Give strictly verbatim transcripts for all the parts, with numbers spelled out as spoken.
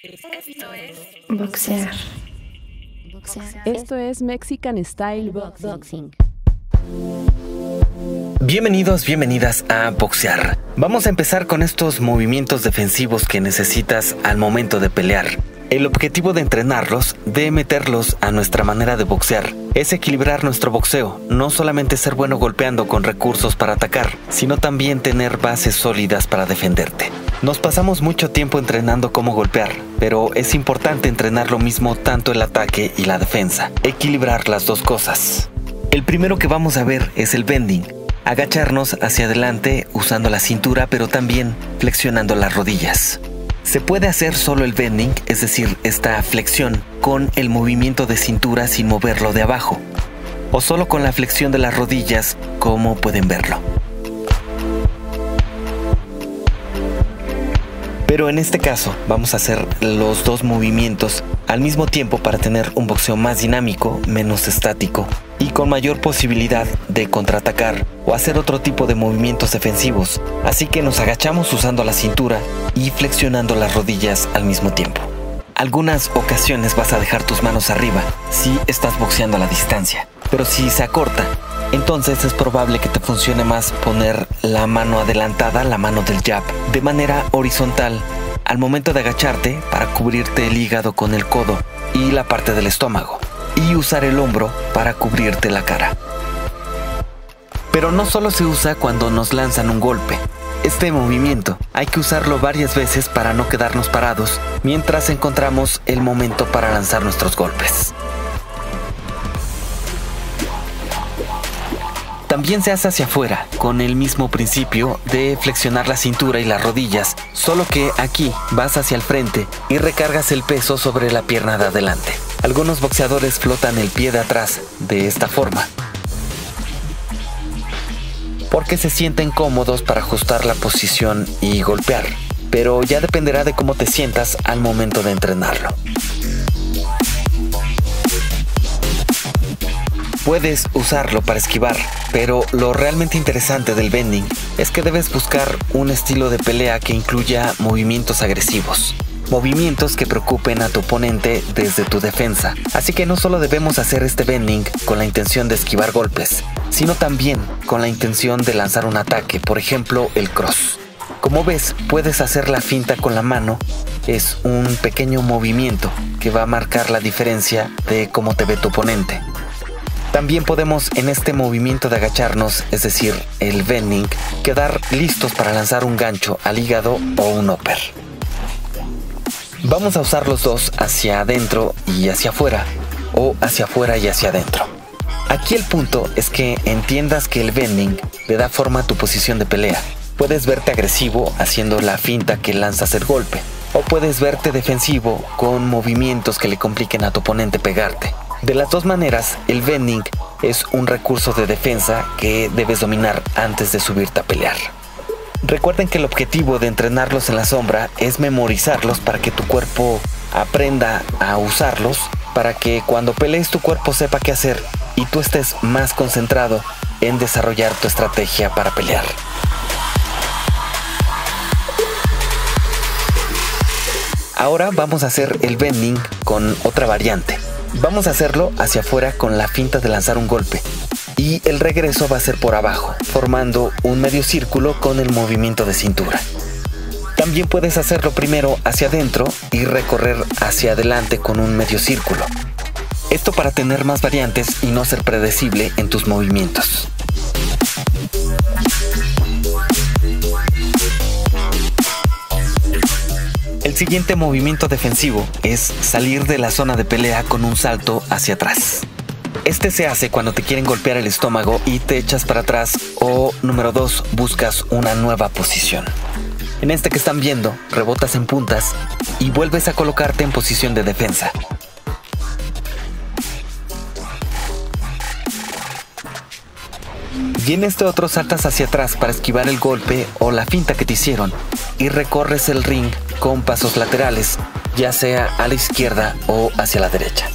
Esto es boxear. Esto es Mexican Style Boxing. Bienvenidos, bienvenidas a Boxear. Vamos a empezar con estos movimientos defensivos que necesitas al momento de pelear. El objetivo de entrenarlos, de meterlos a nuestra manera de boxear, es equilibrar nuestro boxeo, no solamente ser bueno golpeando con recursos para atacar, sino también tener bases sólidas para defenderte. Nos pasamos mucho tiempo entrenando cómo golpear, pero es importante entrenar lo mismo tanto el ataque y la defensa, equilibrar las dos cosas. El primero que vamos a ver es el bending, agacharnos hacia adelante usando la cintura pero también flexionando las rodillas. Se puede hacer solo el bending, es decir, esta flexión, con el movimiento de cintura sin moverlo de abajo, o solo con la flexión de las rodillas, como pueden verlo. Pero en este caso vamos a hacer los dos movimientos al mismo tiempo para tener un boxeo más dinámico, menos estático y con mayor posibilidad de contraatacar o hacer otro tipo de movimientos defensivos. Así que nos agachamos usando la cintura y flexionando las rodillas al mismo tiempo. Algunas ocasiones vas a dejar tus manos arriba si estás boxeando a la distancia, pero si se acorta, entonces es probable que te funcione más poner la mano adelantada, la mano del jab, de manera horizontal al momento de agacharte para cubrirte el hígado con el codo y la parte del estómago, y usar el hombro para cubrirte la cara. Pero no solo se usa cuando nos lanzan un golpe. Este movimiento hay que usarlo varias veces para no quedarnos parados mientras encontramos el momento para lanzar nuestros golpes. También se hace hacia afuera, con el mismo principio de flexionar la cintura y las rodillas, solo que aquí vas hacia el frente y recargas el peso sobre la pierna de adelante. Algunos boxeadores flotan el pie de atrás de esta forma, porque se sienten cómodos para ajustar la posición y golpear, pero ya dependerá de cómo te sientas al momento de entrenarlo. Puedes usarlo para esquivar, pero lo realmente interesante del bending es que debes buscar un estilo de pelea que incluya movimientos agresivos. Movimientos que preocupen a tu oponente desde tu defensa. Así que no solo debemos hacer este bending con la intención de esquivar golpes, sino también con la intención de lanzar un ataque, por ejemplo el cross. Como ves, puedes hacer la finta con la mano. Es un pequeño movimiento que va a marcar la diferencia de cómo te ve tu oponente. También podemos en este movimiento de agacharnos, es decir, el bending, quedar listos para lanzar un gancho al hígado o un upper. Vamos a usar los dos hacia adentro y hacia afuera, o hacia afuera y hacia adentro. Aquí el punto es que entiendas que el bending le da forma a tu posición de pelea. Puedes verte agresivo haciendo la finta que lanzas el golpe, o puedes verte defensivo con movimientos que le compliquen a tu oponente pegarte. De las dos maneras, el bending es un recurso de defensa que debes dominar antes de subirte a pelear. Recuerden que el objetivo de entrenarlos en la sombra es memorizarlos para que tu cuerpo aprenda a usarlos, para que cuando pelees tu cuerpo sepa qué hacer y tú estés más concentrado en desarrollar tu estrategia para pelear. Ahora vamos a hacer el bending con otra variante. Vamos a hacerlo hacia afuera con la finta de lanzar un golpe y el regreso va a ser por abajo, formando un medio círculo con el movimiento de cintura. También puedes hacerlo primero hacia adentro y recorrer hacia adelante con un medio círculo. Esto para tener más variantes y no ser predecible en tus movimientos. El siguiente movimiento defensivo es salir de la zona de pelea con un salto hacia atrás. Este se hace cuando te quieren golpear el estómago y te echas para atrás o, número dos, buscas una nueva posición. En este que están viendo, rebotas en puntas y vuelves a colocarte en posición de defensa. Y en este otro saltas hacia atrás para esquivar el golpe o la finta que te hicieron y recorres el ring con pasos laterales, ya sea a la izquierda o hacia la derecha.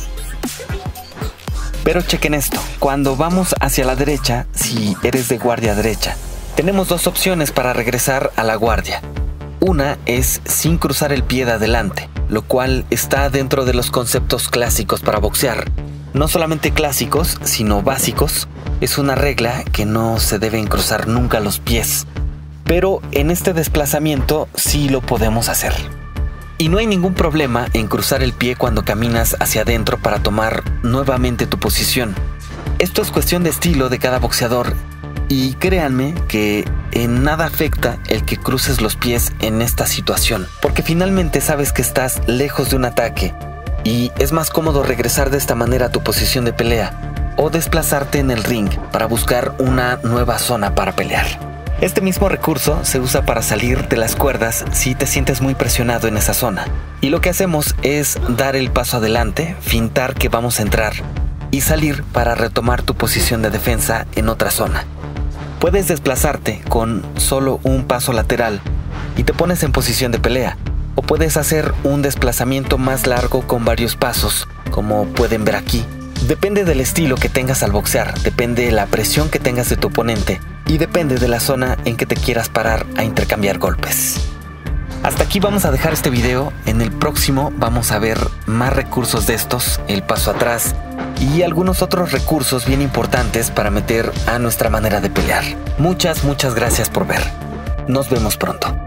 Pero chequen esto, cuando vamos hacia la derecha, si eres de guardia derecha, tenemos dos opciones para regresar a la guardia. Una es sin cruzar el pie de adelante, lo cual está dentro de los conceptos clásicos para boxear. No solamente clásicos, sino básicos. Es una regla que no se deben cruzar nunca los pies. Pero en este desplazamiento sí lo podemos hacer. Y no hay ningún problema en cruzar el pie cuando caminas hacia adentro para tomar nuevamente tu posición. Esto es cuestión de estilo de cada boxeador. Y créanme que en nada afecta el que cruces los pies en esta situación, porque finalmente sabes que estás lejos de un ataque y es más cómodo regresar de esta manera a tu posición de pelea o desplazarte en el ring para buscar una nueva zona para pelear. Este mismo recurso se usa para salir de las cuerdas si te sientes muy presionado en esa zona. Y lo que hacemos es dar el paso adelante, fintar que vamos a entrar y salir para retomar tu posición de defensa en otra zona. Puedes desplazarte con solo un paso lateral y te pones en posición de pelea, o puedes hacer un desplazamiento más largo con varios pasos, como pueden ver aquí. Depende del estilo que tengas al boxear, depende de la presión que tengas de tu oponente y depende de la zona en que te quieras parar a intercambiar golpes. Hasta aquí vamos a dejar este video. En el próximo vamos a ver más recursos de estos, el paso atrás y algunos otros recursos bien importantes para meter a nuestra manera de pelear. Muchas, muchas gracias por ver. Nos vemos pronto.